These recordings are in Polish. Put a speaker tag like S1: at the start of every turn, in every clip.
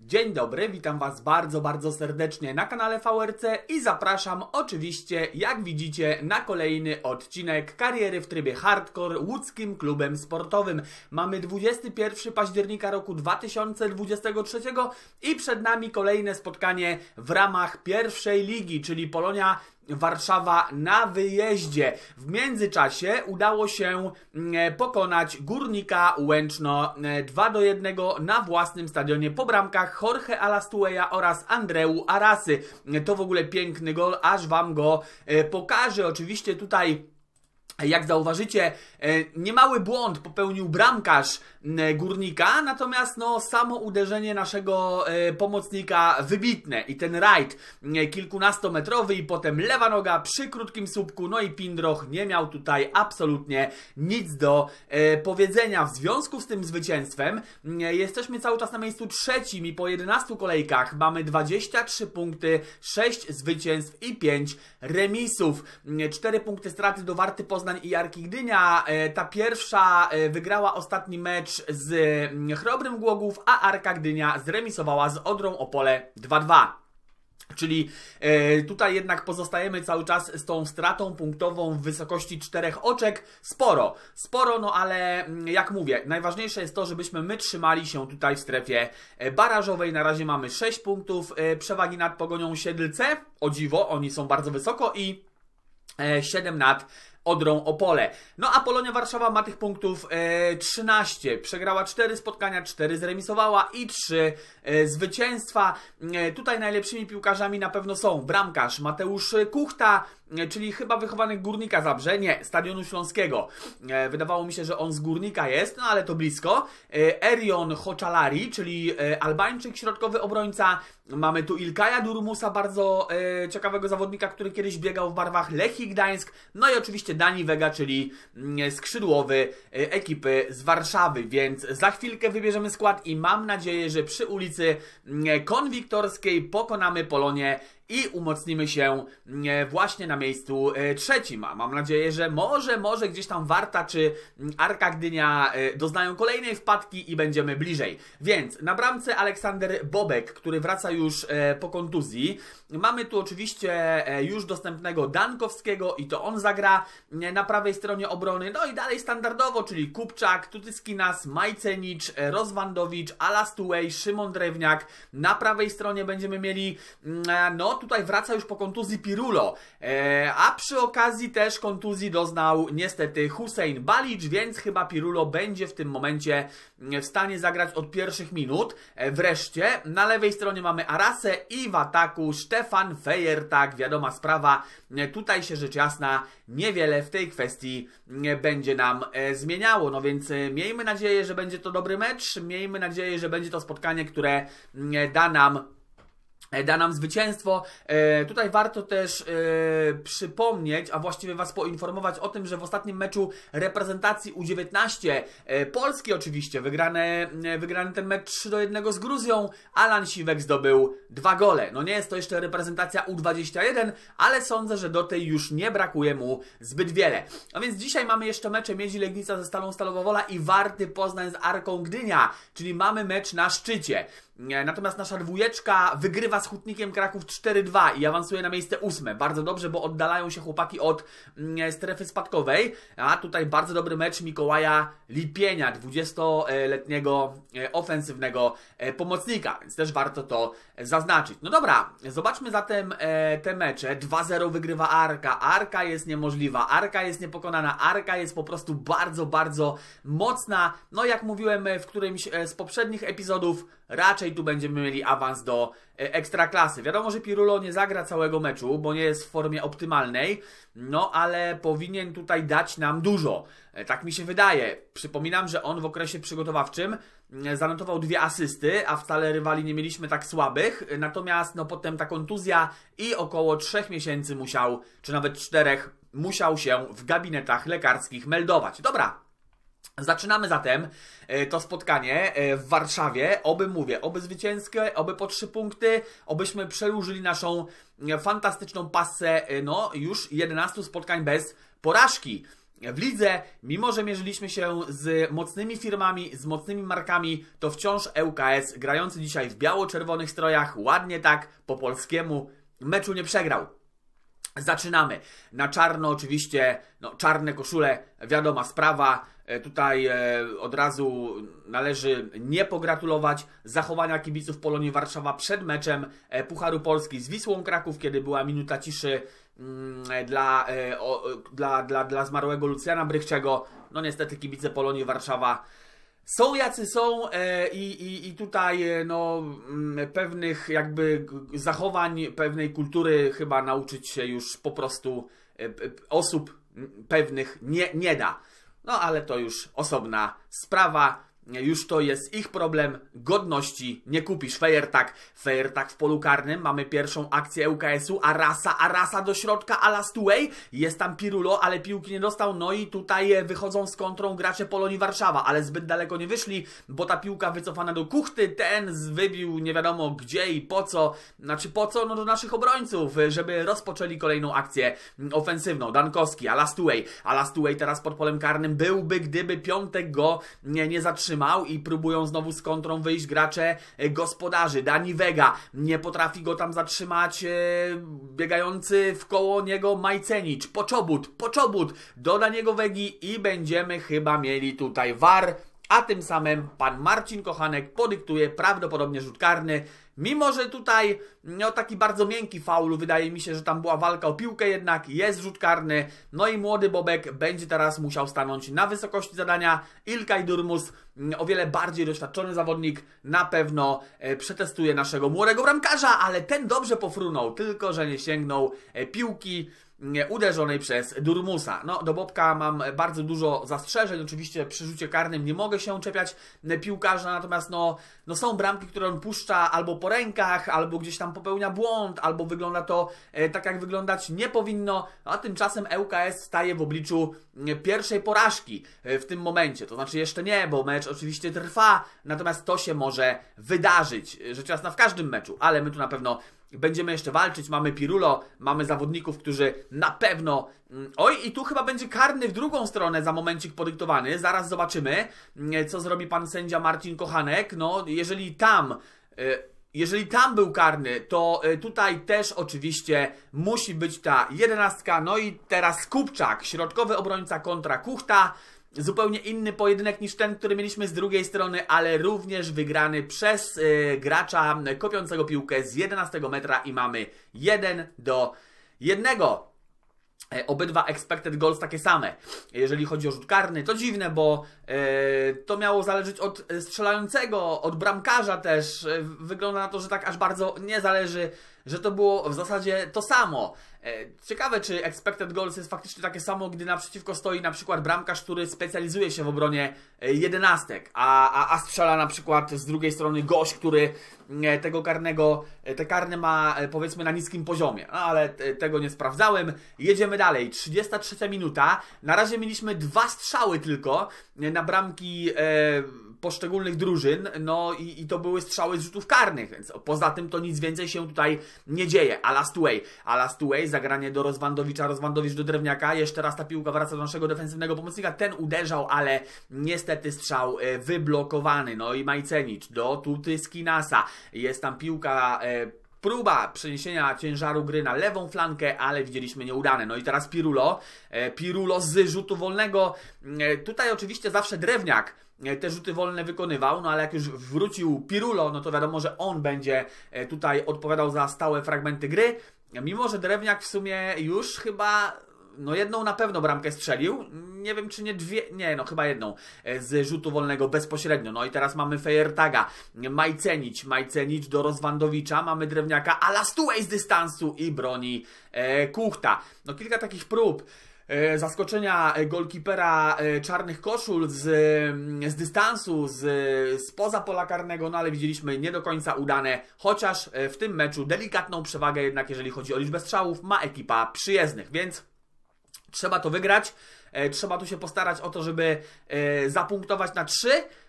S1: Dzień dobry, witam Was bardzo serdecznie na kanale VRC i zapraszam oczywiście, jak widzicie, na kolejny odcinek kariery w trybie hardcore łódzkim klubem sportowym. Mamy 21 października roku 2023 i przed nami kolejne spotkanie w ramach pierwszej ligi, czyli Polonia Warszawa na wyjeździe. W międzyczasie udało się pokonać Górnika Łęczno 2-1 na własnym stadionie po bramkach Jorge Alastueja oraz Andreu Arasy. To w ogóle piękny gol, aż Wam go pokażę. Oczywiście tutaj, jak zauważycie, niemały błąd popełnił bramkarz Górnika, natomiast samo uderzenie naszego pomocnika wybitne i ten rajd kilkunastometrowy i potem lewa noga przy krótkim słupku, no i Pindroch nie miał tutaj absolutnie nic do powiedzenia. W związku z tym zwycięstwem jesteśmy cały czas na miejscu trzecim i po 11 kolejkach mamy 23 punkty, 6 zwycięstw i 5 remisów. 4 punkty straty do Warty Poznań i Arki Gdynia. Ta pierwsza wygrała ostatni mecz z Chrobrym Głogów, a Arka Gdynia zremisowała z Odrą Opole 2-2. Czyli tutaj jednak pozostajemy cały czas z tą stratą punktową w wysokości 4 oczek. Sporo, no ale jak mówię, najważniejsze jest to, żebyśmy my trzymali się tutaj w strefie barażowej. Na razie mamy 6 punktów przewagi nad Pogonią Siedlce. O dziwo, oni są bardzo wysoko i 7 nad Odrą Opole. No a Polonia Warszawa ma tych punktów 13. Przegrała 4 spotkania, 4 zremisowała i 3 zwycięstwa. Tutaj najlepszymi piłkarzami na pewno są bramkarz Mateusz Kuchta, czyli chyba wychowany Górnika Zabrze, nie, Stadionu Śląskiego. Wydawało mi się, że on z Górnika jest, no ale to blisko. Erion Hoczalari, czyli Albańczyk, środkowy obrońca. Mamy tu Ilkaja Durmusa, bardzo ciekawego zawodnika, który kiedyś biegał w barwach Lechii Gdańsk. No i oczywiście Dani Vega, czyli skrzydłowy ekipy z Warszawy. Więc za chwilkę wybierzemy skład i mam nadzieję, że przy ulicy Konwiktorskiej pokonamy Polonię i umocnimy się właśnie na miejscu trzecim. Mam nadzieję, że może gdzieś tam Warta czy Arka Gdynia doznają kolejnej wpadki i będziemy bliżej. Więc na bramce Aleksander Bobek, który wraca już po kontuzji. Mamy tu oczywiście już dostępnego Dankowskiego i to on zagra na prawej stronie obrony. No i dalej standardowo, czyli Kupczak, Tutyskinas, Majcenicz, Rozwandowicz, Alastuej, Szymon Drewniak. Na prawej stronie będziemy mieli, tutaj wraca już po kontuzji Pirulo, a przy okazji też kontuzji doznał niestety Hussein Balic, więc chyba Pirulo będzie w tym momencie w stanie zagrać od pierwszych minut. Wreszcie na lewej stronie mamy Arasę i w ataku Stefan Fejertak. Wiadoma sprawa, tutaj się rzecz jasna niewiele w tej kwestii będzie nam zmieniało. No więc miejmy nadzieję, że będzie to dobry mecz, miejmy nadzieję, że będzie to spotkanie, które da nam zwycięstwo. Tutaj warto też przypomnieć, a właściwie Was poinformować o tym, że w ostatnim meczu reprezentacji U19 Polski oczywiście, wygrany ten mecz 3-1 z Gruzją, Alan Siwek zdobył 2 gole. No nie jest to jeszcze reprezentacja U21, ale sądzę, że do tej już nie brakuje mu zbyt wiele. A więc dzisiaj mamy jeszcze mecze Miedzi Legnica ze Stalą Stalowa Wola i Warty Poznań z Arką Gdynia, czyli mamy mecz na szczycie. Natomiast nasza dwójeczka wygrywa z Hutnikiem Kraków 4-2 i awansuje na miejsce 8. Bardzo dobrze, bo oddalają się chłopaki od strefy spadkowej. A tutaj bardzo dobry mecz Mikołaja Lipienia, 20-letniego ofensywnego pomocnika, więc też warto to zaznaczyć. No dobra, zobaczmy zatem te mecze. 2-0 wygrywa Arka. Arka jest niemożliwa, Arka jest niepokonana, Arka jest po prostu bardzo mocna. No jak mówiłem w którymś z poprzednich epizodów, raczej tu będziemy mieli awans do Ekstraklasy. Wiadomo, że Pirulo nie zagra całego meczu, bo nie jest w formie optymalnej, no ale powinien tutaj dać nam dużo. Tak mi się wydaje. Przypominam, że on w okresie przygotowawczym zanotował 2 asysty, a wcale rywali nie mieliśmy tak słabych. Natomiast potem ta kontuzja i około 3 miesięcy musiał, czy nawet 4, musiał się w gabinetach lekarskich meldować. Dobra. Zaczynamy zatem to spotkanie w Warszawie, oby zwycięskie, oby po 3 punkty, obyśmy przedłużyli naszą fantastyczną passę, już 11 spotkań bez porażki. w lidze, mimo że mierzyliśmy się z mocnymi firmami, z mocnymi markami, to wciąż ŁKS grający dzisiaj w biało-czerwonych strojach, ładnie tak po polskiemu, meczu nie przegrał. Zaczynamy. Na czarno oczywiście, no czarne koszule, wiadoma sprawa. Tutaj od razu należy nie pogratulować zachowania kibiców Polonii Warszawa przed meczem Pucharu Polski z Wisłą Kraków, kiedy była minuta ciszy dla zmarłego Lucjana Brychczego. No niestety kibice Polonii Warszawa są jacy są i tutaj no, pewnych jakby zachowań, pewnej kultury chyba nauczyć się już po prostu osób pewnych nie da. No ale to już osobna sprawa. Już to jest ich problem, godności nie kupisz. Fejertak w polu karnym, mamy pierwszą akcję ŁKS-u, Arasa do środka, a Last Way, jest tam Pirulo, ale piłki nie dostał, no i tutaj wychodzą z kontrą gracze Polonii Warszawa, ale zbyt daleko nie wyszli, bo ta piłka wycofana do Kuchty, ten wybił nie wiadomo gdzie i po co, no do naszych obrońców, żeby rozpoczęli kolejną akcję ofensywną. Dankowski, a Last Way teraz pod polem karnym byłby, gdyby Piątek go nie zatrzymał i próbują znowu z kontrą wyjść gracze gospodarzy. Dani Vega nie potrafi go tam zatrzymać, biegający w koło niego Majcenicz, Poczobut do Daniego Wegi i będziemy chyba mieli tutaj VAR, a tym samym pan Marcin Kochanek podyktuje prawdopodobnie rzut karny. Mimo że tutaj no, taki bardzo miękki faul, wydaje mi się, że tam była walka o piłkę, jednak jest rzut karny. No i młody Bobek będzie teraz musiał stanąć na wysokości zadania. Ilkay Durmus, o wiele bardziej doświadczony zawodnik, na pewno przetestuje naszego młodego bramkarza, ale ten dobrze pofrunął, tylko że nie sięgnął piłki uderzonej przez Durmusa. No, do Bobka mam bardzo dużo zastrzeżeń. Oczywiście przy rzucie karnym nie mogę się czepiać piłkarza, natomiast no są bramki, które on puszcza albo po rękach, albo gdzieś tam popełnia błąd, albo wygląda to tak, jak wyglądać nie powinno, a tymczasem ŁKS staje w obliczu pierwszej porażki w tym momencie. To znaczy jeszcze nie, bo mecz oczywiście trwa, natomiast to się może wydarzyć. Rzecz jasna w każdym meczu, ale my tu na pewno będziemy jeszcze walczyć, mamy Pirulo, mamy zawodników, którzy na pewno... Oj, i tu chyba będzie karny w drugą stronę za momencik podyktowany. Zaraz zobaczymy, co zrobi pan sędzia Marcin Kochanek. No, jeżeli tam był karny, to tutaj też oczywiście musi być ta 11. No i teraz Kupczak, środkowy obrońca kontra Kuchta. Zupełnie inny pojedynek niż ten, który mieliśmy z drugiej strony, ale również wygrany przez gracza kopiącego piłkę z 11 metra i mamy 1-1. Obydwa expected goals takie same. Jeżeli chodzi o rzut karny, to dziwne, bo to miało zależeć od strzelającego, od bramkarza też. Wygląda na to, że tak aż bardzo nie zależy, że to było w zasadzie to samo. Ciekawe, czy expected goals jest faktycznie takie samo, gdy naprzeciwko stoi na przykład bramkarz, który specjalizuje się w obronie 11, a strzela na przykład z drugiej strony gość, który te karne ma powiedzmy na niskim poziomie. No, ale tego nie sprawdzałem. Jedziemy dalej. 33 minuta. Na razie mieliśmy 2 strzały tylko na bramki poszczególnych drużyn, no i to były strzały z rzutów karnych, więc poza tym to nic więcej się tutaj nie dzieje. A Last Way, zagranie do Rozwandowicza, Rozwandowicz do Drewniaka, jeszcze raz ta piłka wraca do naszego defensywnego pomocnika, ten uderzał, ale niestety strzał wyblokowany. No i Majcenicz do Tuty Skinasa, jest tam piłka... Próba przeniesienia ciężaru gry na lewą flankę, ale widzieliśmy nieudane. No i teraz Pirulo z rzutu wolnego. Tutaj oczywiście zawsze Drewniak te rzuty wolne wykonywał, no ale jak już wrócił Pirulo, no to wiadomo, że on będzie tutaj odpowiadał za stałe fragmenty gry. Mimo że Drewniak w sumie już chyba... No jedną na pewno bramkę strzelił, nie wiem czy nie dwie, nie no chyba jedną z rzutu wolnego bezpośrednio. No i teraz mamy Fejertaga, Majcenicz do Rozwandowicza, mamy Drewniaka, a Last Way z dystansu i broni Kuchta. No kilka takich prób zaskoczenia golkipera czarnych koszul z dystansu, spoza pola karnego, no ale widzieliśmy nie do końca udane, chociaż w tym meczu delikatną przewagę jednak jeżeli chodzi o liczbę strzałów ma ekipa przyjezdnych, więc trzeba to wygrać, trzeba tu się postarać o to, żeby zapunktować na 3,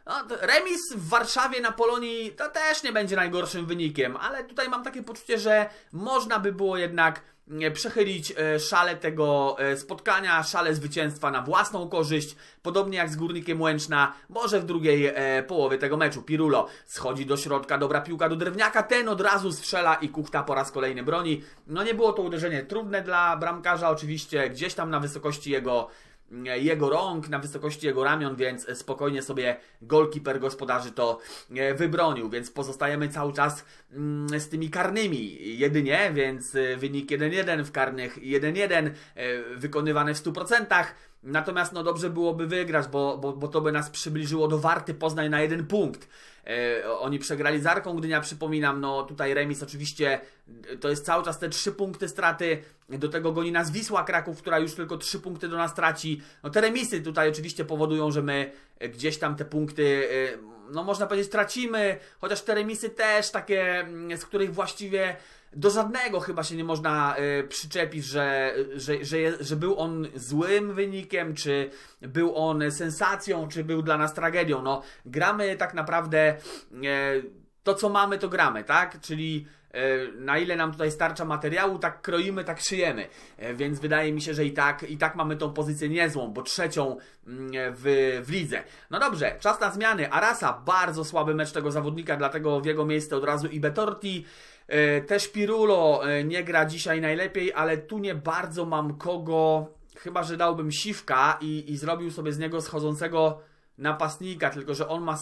S1: No, remis w Warszawie na Polonii to też nie będzie najgorszym wynikiem, ale tutaj mam takie poczucie, że można by było jednak przechylić szale tego spotkania, szale zwycięstwa na własną korzyść, podobnie jak z Górnikiem Łęczna, może w drugiej połowie tego meczu. Pirulo schodzi do środka, dobra piłka do Drewniaka, ten od razu strzela i Kuchta po raz kolejny broni. No nie było to uderzenie trudne dla bramkarza, oczywiście gdzieś tam na wysokości jego rąk, na wysokości jego ramion, więc spokojnie sobie golkiper gospodarzy to wybronił, więc pozostajemy cały czas z tymi karnymi jedynie, więc wynik 1-1 w karnych, 1-1 wykonywany w 100%. Natomiast no dobrze byłoby wygrać, bo to by nas przybliżyło do Warty Poznań na 1 punkt. Oni przegrali z Arką Gdynia, przypominam, no tutaj remis oczywiście to jest cały czas te 3 punkty straty, do tego goni nas Wisła Kraków, która już tylko 3 punkty do nas traci. No te remisy tutaj oczywiście powodują, że my gdzieś tam te punkty, no można powiedzieć, tracimy, chociaż te remisy też takie, z których właściwie do żadnego chyba się nie można przyczepić, że był on złym wynikiem, czy był on sensacją, czy był dla nas tragedią. No, gramy tak naprawdę to, co mamy, to gramy, tak? Czyli na ile nam tutaj starcza materiału, tak kroimy, tak szyjemy. Więc wydaje mi się, że i tak mamy tą pozycję niezłą, bo trzecią w lidze. No dobrze, czas na zmiany. Arasa, bardzo słaby mecz tego zawodnika, dlatego w jego miejsce od razu i Betorti. Też Pirulo nie gra dzisiaj najlepiej, ale tu nie bardzo mam kogo, chyba że dałbym Siwka i zrobił sobie z niego schodzącego napastnika, tylko że on ma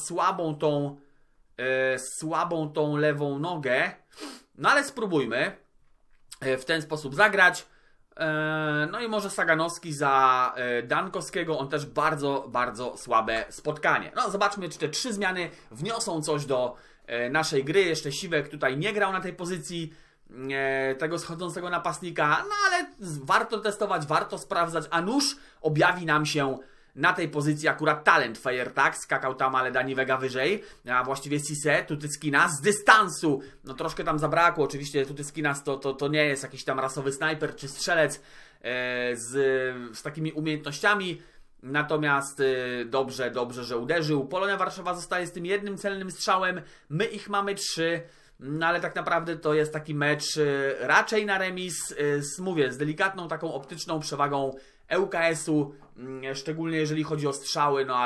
S1: słabą tą lewą nogę. No ale spróbujmy w ten sposób zagrać. No i może Saganowski za Dankowskiego, on też bardzo, bardzo słabe spotkanie. No zobaczmy, czy te 3 zmiany wniosą coś do naszej gry. Jeszcze Siwek tutaj nie grał na tej pozycji tego schodzącego napastnika, no ale warto testować, warto sprawdzać, a nuż objawi nam się na tej pozycji akurat talent. Fajertak skakał tam, ale Dani Vega wyżej, a właściwie Cisse, Tutyskinas z dystansu, no troszkę tam zabrakło, oczywiście Tutyskinas to nie jest jakiś tam rasowy snajper czy strzelec z takimi umiejętnościami, natomiast dobrze, że uderzył. Polonia Warszawa zostaje z tym jednym celnym strzałem, my ich mamy 3, no ale tak naprawdę to jest taki mecz raczej na remis, mówię, z delikatną taką optyczną przewagą ŁKS-u, szczególnie jeżeli chodzi o strzały, no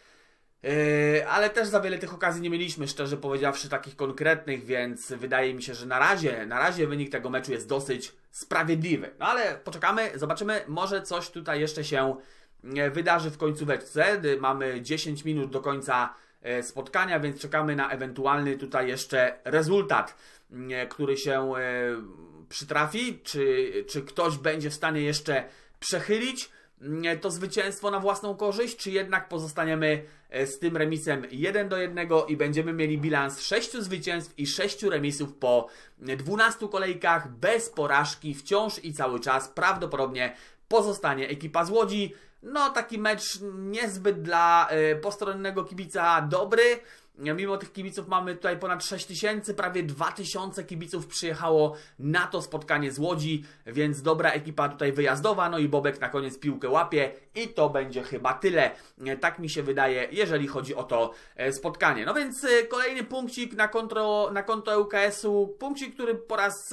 S1: ale też za wiele tych okazji nie mieliśmy, szczerze powiedziawszy, takich konkretnych, więc wydaje mi się, że na razie wynik tego meczu jest dosyć sprawiedliwy. No ale poczekamy, zobaczymy, może coś tutaj jeszcze się wydarzy w końcóweczce. Mamy 10 minut do końca spotkania, więc czekamy na ewentualny tutaj jeszcze rezultat, który się przytrafi, czy ktoś będzie w stanie jeszcze przechylić to zwycięstwo na własną korzyść, czy jednak pozostaniemy z tym remisem 1-1 i będziemy mieli bilans 6 zwycięstw i 6 remisów po 12 kolejkach, bez porażki, wciąż i cały czas prawdopodobnie pozostanie ekipa z Łodzi. No taki mecz niezbyt dla postronnego kibica dobry. Mimo tych kibiców mamy tutaj ponad 6000, prawie 2000 kibiców przyjechało na to spotkanie z Łodzi, więc dobra ekipa tutaj wyjazdowa, no i Bobek na koniec piłkę łapie i to będzie chyba tyle. Tak mi się wydaje, jeżeli chodzi o to spotkanie. No więc kolejny punkcik na konto ŁKS-u, punkcik, który po raz,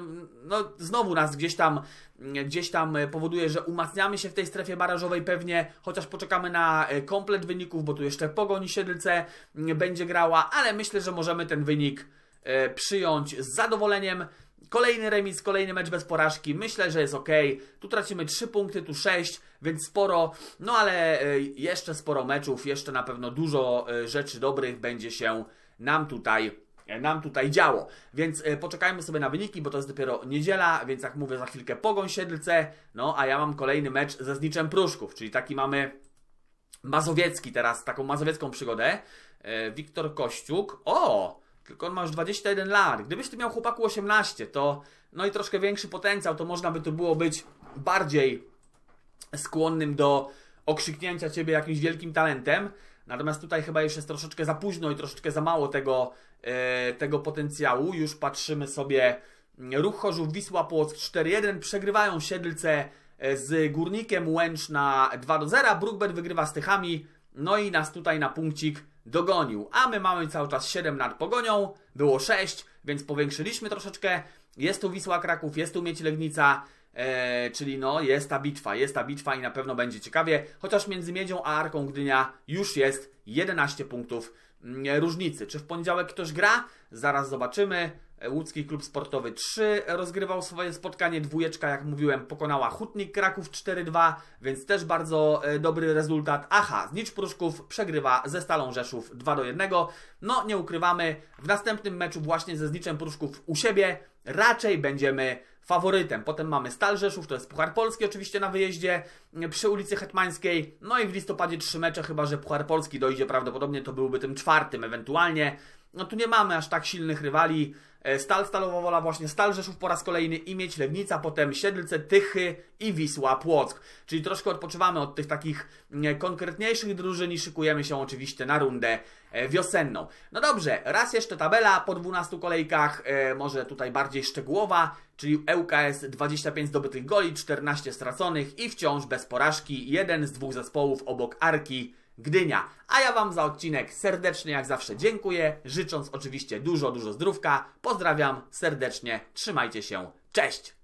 S1: no znowu nas gdzieś tam powoduje, że umacniamy się w tej strefie barażowej pewnie, chociaż poczekamy na komplet wyników, bo tu jeszcze Pogoń Siedlce będzie grała, ale myślę, że możemy ten wynik przyjąć z zadowoleniem. Kolejny remis, kolejny mecz bez porażki, myślę, że jest ok. Tu tracimy 3 punkty, tu 6, więc sporo, no ale jeszcze sporo meczów, jeszcze na pewno dużo rzeczy dobrych będzie się nam tutaj działo. Więc poczekajmy sobie na wyniki, bo to jest dopiero niedziela, więc jak mówię, za chwilkę Pogoń Siedlce, no a ja mam kolejny mecz ze Zniczem Pruszków, czyli taki mamy mazowiecki teraz, taką mazowiecką przygodę. Wiktor Kościuk, tylko on ma już 21 lat, gdybyś ty miał chłopaku 18, to no i troszkę większy potencjał, to można by tu było być bardziej skłonnym do okrzyknięcia ciebie jakimś wielkim talentem. Natomiast tutaj chyba już jest troszeczkę za późno i troszeczkę za mało tego potencjału. Już patrzymy sobie, Ruch Chorzów, Wisła Płock 4-1, przegrywają Siedlce z Górnikiem Łęczna 2-0, Brookbet wygrywa z Tychami no i nas tutaj na punkcik dogonił. A my mamy cały czas 7 nad Pogonią, było 6, więc powiększyliśmy troszeczkę. Jest tu Wisła Kraków, jest tu Miedź Legnica, czyli no jest ta bitwa i na pewno będzie ciekawie, chociaż między Miedzią a Arką Gdynia już jest 11 punktów różnicy. Czy w poniedziałek ktoś gra? Zaraz zobaczymy. Łódzki Klub Sportowy 3 rozgrywał swoje spotkanie, dwójeczka, jak mówiłem, pokonała Hutnik Kraków 4-2, więc też bardzo dobry rezultat. Aha, Znicz Pruszków przegrywa ze Stalą Rzeszów 2-1. No, nie ukrywamy, w następnym meczu właśnie ze Zniczem Pruszków u siebie raczej będziemy faworytem. Potem mamy Stal Rzeszów, to jest Puchar Polski oczywiście na wyjeździe przy ulicy Hetmańskiej. No i w listopadzie 3 mecze, chyba że Puchar Polski dojdzie prawdopodobnie, to byłby tym 4. ewentualnie. No tu nie mamy aż tak silnych rywali. Stalowa Wola, właśnie Stal Rzeszów po raz kolejny i Miedź Legnica, potem Siedlce, Tychy i Wisła Płock. Czyli troszkę odpoczywamy od tych takich konkretniejszych drużyn i szykujemy się oczywiście na rundę wiosenną. No dobrze, raz jeszcze tabela po 12 kolejkach, może tutaj bardziej szczegółowa, czyli ŁKS 25 zdobytych goli, 14 straconych i wciąż bez porażki, jeden z 2 zespołów obok Arki Gdynia. A ja Wam za odcinek serdecznie jak zawsze dziękuję, życząc oczywiście dużo zdrówka. Pozdrawiam serdecznie, trzymajcie się, cześć!